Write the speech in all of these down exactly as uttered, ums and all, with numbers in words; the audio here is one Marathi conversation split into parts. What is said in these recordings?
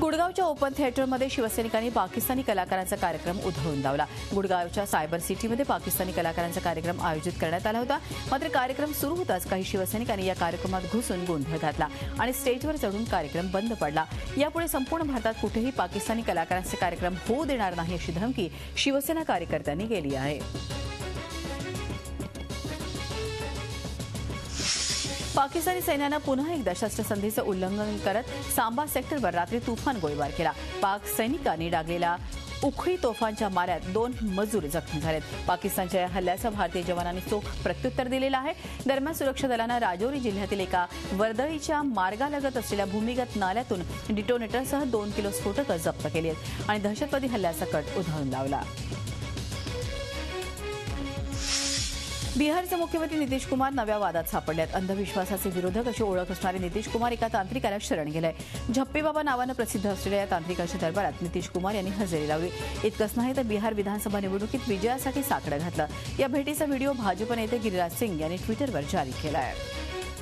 गुडगावच्या ओपन थिएटरमध्ये शिवसैनिकांनी पाकिस्तानी कलाकारांचा कार्यक्रम उधळून लावला। गुडगावच्या सायबर सिटीमध्ये पाकिस्तानी कलाकारांचा कार्यक्रम आयोजित करण्यात आला होता। मात्र कार्यक्रम सुरू होताच काही शिवसैनिकांनी या कार्यक्रमात घुसून गोंधळ घातला आणि स्टेजवर चढून कार्यक्रम बंद पडला। यापुढे संपूर्ण भारतात कुठेही पाकिस्तानी कलाकारांचे कार्यक्रम होऊ देणार नाही अशी धमकी शिवसेना कार्यकर्त्यांनी केली आहे। पाकिस्तानी सैन्याने पुन्हा एकदा शस्त्रसंधीचं उल्लंघन करत सांबा सेक्टरवर रात्री तुफान गोळीबार केला। पाक सैनिकांनी डागलेल्या उखळी तोफांच्या माऱ्यात दोन मजूर जखमी झालेत। पाकिस्तानच्या या हल्ल्याचं भारतीय जवानांनी चोख प्रत्युत्तर दिलेलं आहे। दरम्यान सुरक्षा दलानं राजौरी जिल्ह्यातील एका वर्दळीच्या मार्गालगत असलेल्या भूमिगत नाल्यातून डिटोनेटरसह दोन किलो स्फोटकं जप्त केली आहेत आणि दहशतवादी हल्ल्याचा कट उधळून लावला। बिहारचे मुख्यमंत्री नितीश कुमार नव्या वादात सापडल्यात। अंधविश्वासाचे विरोधक अशी ओळख असणारे नितीश कुमार एका तांत्रिकाला शरण गेले। झप्पी बाबा नावानं प्रसिद्ध असलेल्या या तांत्रिकाच्या दरबारात नितीश कुमार यांनी हजेरी लावली। इतकंच नाही तर बिहार विधानसभा निवडणुकीत विजयासाठी साकडं घातलं। या भेटीचा व्हिडिओ भाजप नेते गिरिराज सिंग यांनी ट्विटरवर जारी केला आहे।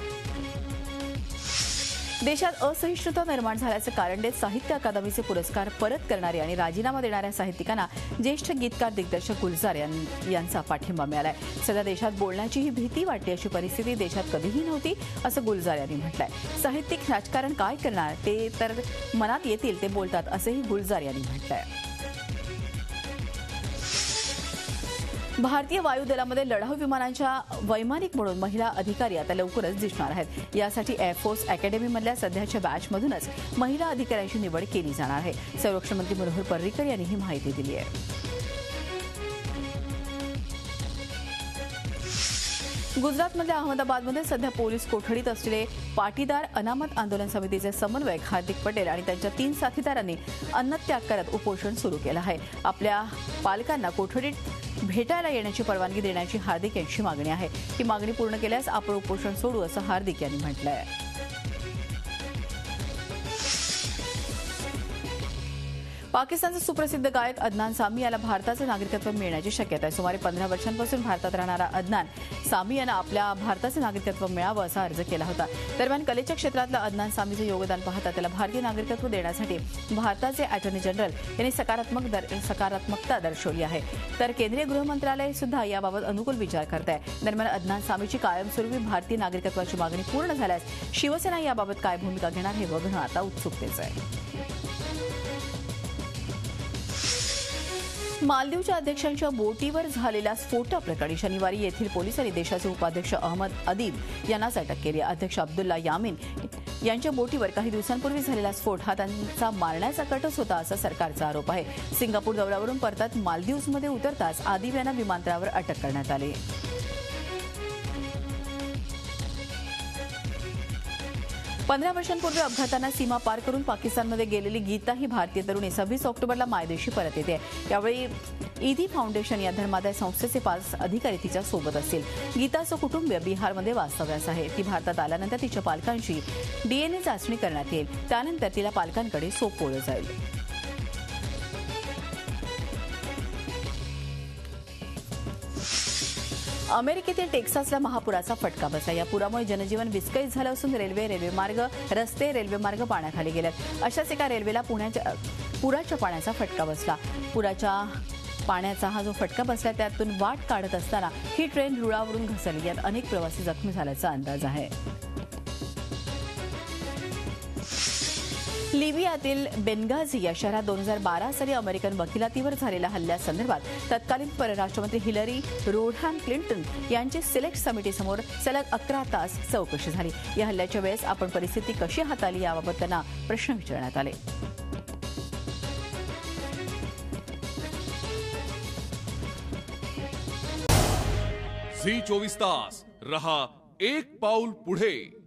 देशात असहिष्णुता निर्माण झाल्याचं कारण देत साहित्य अकादमीचे पुरस्कार परत करणारे आणि राजीनामा देणाऱ्या साहित्यिकांना ज्येष्ठ गीतकार दिग्दर्शक गुलजार यांचा पाठिंबा मिळालाय। सध्या देशात बोलण्याची ही भीती वाटते अशी परिस्थिती देशात कधीही नव्हती असं गुलजार यांनी म्हटलंय। साहित्यिक राजकारण काय करणार ते तर मनात येतील ते बोलतात असंही गुलजार यांनी म्हटलंय। भारतीय वायुदलामध्ये लढाऊ विमानांच्या वैमानिक म्हणून महिला अधिकारी आता लवकरच दिसणार आहेत। यासाठी एअरफोर्स अकॅडमीमधल्या सध्याच्या बॅचमधूनच महिला अधिकाऱ्यांची निवड केली जाणार आहे। संरक्षण मंत्री मनोहर पर्रिकर यांनी ही माहिती दिली आहे। गुजरातमधल्या अहमदाबादमध्ये सध्या पोलीस कोठडीत असलेले पाटीदार अनामत आंदोलन समितीचे समन्वयक हार्दिक पटेल आणि त्यांच्या तीन साथीदारांनी अन्नत्याग करत उपोषण सुरू केलं आहे। आपल्या पालकांना कोठडीत भेटायला येण्याची परवानगी देण्याची हार्दिक यांची मागणी आहे। ही मागणी पूर्ण केल्यास आपण उपोषण सोडू असं हार्दिक यांनी म्हटलं आहे। पाकिस्तानचा सुप्रसिद्ध गायक अदनान सामी याला भारताचं नागरिकत्व मिळण्याची शक्यता आहे। सुमारे पंधरा वर्षांपासून भारतात राहणारा अदनान सामी यानं आपल्या भारताचं नागरिकत्व मिळावं असा अर्ज केला होता। दरम्यान कलेच्या क्षेत्रातलं अदनान सामीचं योगदान पाहता त्याला भारतीय नागरिकत्व देण्यासाठी भारताचे अटॉर्नी जनरल यांनी सकारात्मक सकारात्मकता दर्शवली आहे। तर केंद्रीय गृह मंत्रालय सुद्धा याबाबत अनुकूल विचार करत आहे। दरम्यान अदनान सामीची कायमस्वरूपी भारतीय नागरिकत्वाची मागणी पूर्ण झाल्यास शिवसेना याबाबत काय भूमिका घेणार हे बघणं आता उत्सुकतेचं आहे। मालदीवच्या अध्यक्षांच्या बोटीवर झालेल्या स्फोटाप्रकरणी शनिवारी येथील पोलिसांनी देशाचे उपाध्यक्ष अहमद अदीब यांनाच अटक केली। अध्यक्ष अब्दुल्ला यामीन यांच्या बोटीवर काही दिवसांपूर्वी झालेला स्फोट हा त्यांचा मारण्याचा कटच होता असा सरकारचा आरोप आहे। सिंगापूर दौऱ्यावरून परतत मालदीव्समध्ये उतरताच अदीब यांना विमानतळावर अटक करण्यात आली। पंधरा वर्षांपूर्वी अपघातांना सीमा पार करून पाकिस्तानमध्ये गेलेली गीता ही भारतीय तरुणी सव्वीस ऑक्टोबरला मायदेशी परत येते। यावेळी ईदी फाउंडेशन या धर्मादाय संस्थेचे पाच अधिकारी तिच्या सोबत असतील। गीताचं कुटुंबीय बिहारमध्ये वास्तव्यास आहे। ती भारतात आल्यानंतर तिच्या पालकांची डीएनए चाचणी करण्यात येईल। त्यानंतर तिला पालकांकडे सोपवलं जाईल। अमेरिकेतील टेक्सासला महापुराचा फटका बसला। या पुरामुळे जनजीवन विस्कळीत झालं असून रेल्वे रेल्वेमार्ग रस्ते रेल्वेमार्ग पाण्याखाली गेलेत। अशाच एका रेल्वेला पुण्याच्या पुराच्या पाण्याचा फटका बसला। पुराच्या पाण्याचा हा जो फटका बसला त्यातून वाट काढत असताना ही ट्रेन रुळावरून घसरली। यात अनेक प्रवासी जखमी झाल्याचा अंदाज आहे। लिबियातील बेनगाझी या शहरात दोन हजार बारा साली अमेरिकन वकिलातीवर झालेल्या हल्ल्यासंदर्भात तत्कालीन परराष्ट्रमंत्री हिलरी रोडहॅम क्लिंटन यांची सिलेक्ट समितीसमोर सलग अकरा तास चौकशी झाली। या हल्ल्याच्या वेळेस आपण परिस्थिती कशी हाताळली याबाबत त्यांना प्रश्न विचारण्यात आले। झी चोवीस तास रहा एक पाऊल पुढे।